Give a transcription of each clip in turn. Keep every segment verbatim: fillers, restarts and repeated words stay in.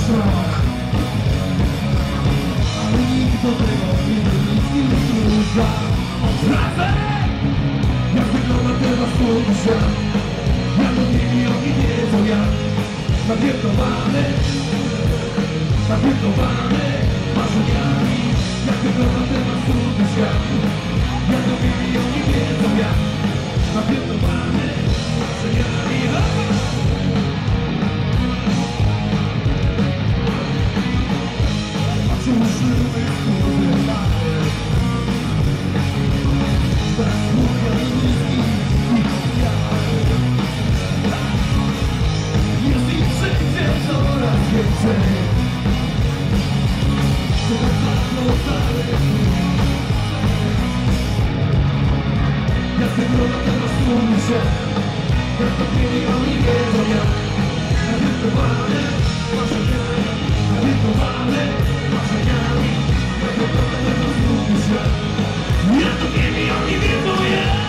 strach, ale nikt do tego nie wyzwala. Razem! Jak wygląda teraz twój świat? Jak to mieli, oni wiedzą jak. Napierdolony, napierdolony marzeniami. Jak wygląda teraz twój świat? Jak to mieli, oni wiedzą jak. Napierdolony marzeniami. Patrzymy w jest ich wszędzie coraz więcej. To tak dawno dalej. Jak wygląda teraz twój świat? Jak to mieli, oni wiedzą jak. Nawietowane marzeniami, nawietowane marzeniami. Jak wygląda teraz twój świat? Jak to mieli, oni wiedzą jak.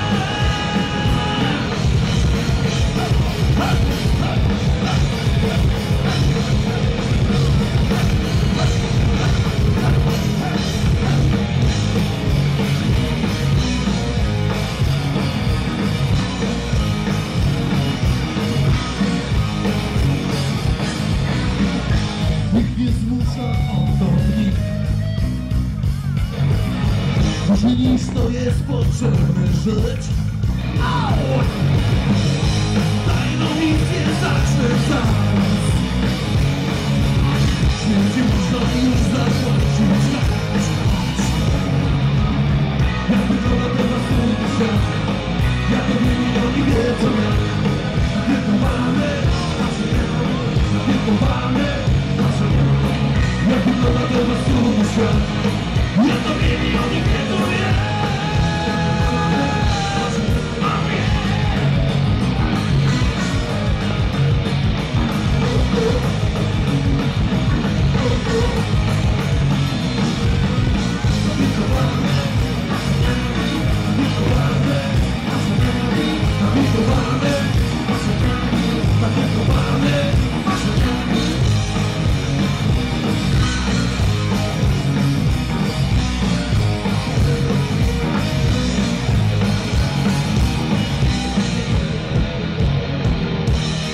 Nikt nie zmusza o to nikt. Ważniej niż to jest potrzebne żyć. Tajną misję zacznę zaraz. Śmierci można już zapłacić. Jak wygląda teraz twój świat? Jak to milioni wiedzą jak. Napierdolane marzeniami, napierdolane marzeniami. Jak wygląda teraz twój świat? Jak to milioni wiedzą jak.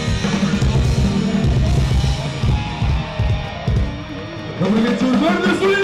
Dobry wieczór, bardzo